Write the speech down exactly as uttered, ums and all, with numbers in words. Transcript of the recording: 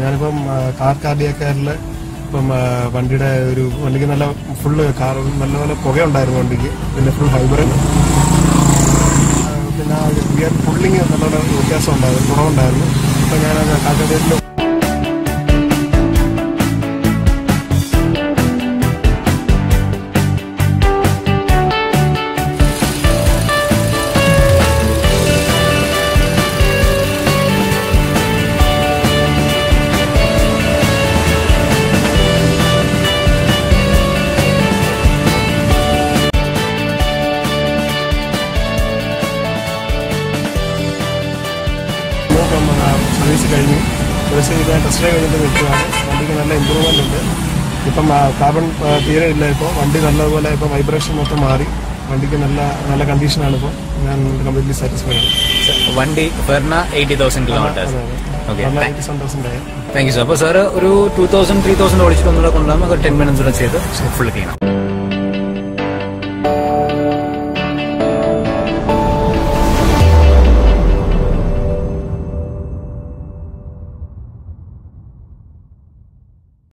ഞാനിപ്പം കാർ കാർഡിയാക്കാരിൽ ഇപ്പം വണ്ടിയുടെ ഒരു വണ്ടിക്ക് നല്ല ഫുള്ള് കാർ നല്ലപോലെ പുകയുണ്ടായിരുന്നു വണ്ടിക്ക്. പിന്നെ ഫുൾ ഫൈബർ, പിന്നെ ഗിയർ പുള്ളിങ് നല്ലപോലെ വ്യത്യാസം ഉണ്ടായിരുന്നു, കുറവുണ്ടായിരുന്നു. അപ്പം ഞാൻ കാർ കാർഡിയാക്കിൽ സർവീസ് കഴിഞ്ഞു. സർവീസ് ചെയ്ത് ടെസ്റ്റ് ഡ്രൈവ് കഴിഞ്ഞിട്ട് നിൽക്കുകയാണ്. വണ്ടിക്ക് നല്ല ഇമ്പ്രൂവ്മെൻ്റ് ഉണ്ട്. ഇപ്പം കാർബൺ തീരെ ഇല്ല. ഇപ്പോൾ വണ്ടി നല്ലതുപോലെ ഇപ്പം വൈബ്രേഷൻ മൊത്തം മാറി. വണ്ടിക്ക് നല്ല നല്ല കണ്ടീഷനാണ്. ഇപ്പോൾ ഞാൻ കംപ്ലീറ്റ്ലി സാറ്റിസ്ഫൈഡ് ആണ്. വണ്ടി Verna eighty thousand kilometres. Eighty seven thousand ആയി. Thank you sir. അപ്പോൾ സാർ ഒരു ടൂ തൗസൻഡ് ത്രീ തൗസൻഡ് ഓടിച്ചിട്ട് ഒന്നുകൂടെ കൊണ്ടുപോകുമ്പോൾ ഒരു ടെൻ മിനിറ്റ്സ് ചെയ്ത് ഫുൾ ക്ലീൻ ആവും.